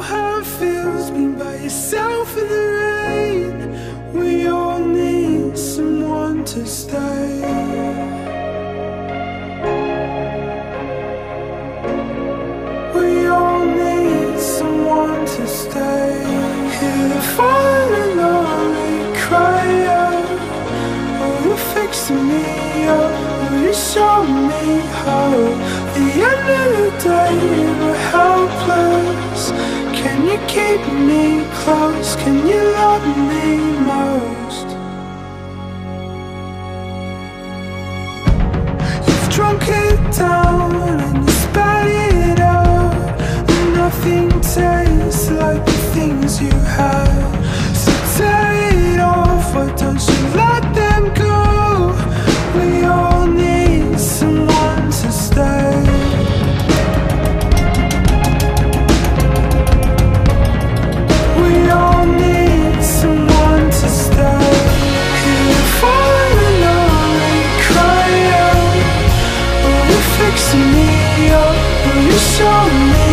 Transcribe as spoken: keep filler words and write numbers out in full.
how it feels being by yourself in the rain. We all need someone to stay. We all need someone to stay. Hear the falling lonely cry out. Oh, you're fixing me up. Oh, you show me how. The end of the day, we're helpless. Can you keep me close? Can you love me most? You've drunk it down and you spat it out. Nothing tastes like the things you had. So tear it off, why don't you let them go? We all need someone to stay. We all need someone to stay. Hear the falling lonely cry out. Oh, you're fixing me up. Oh, you show me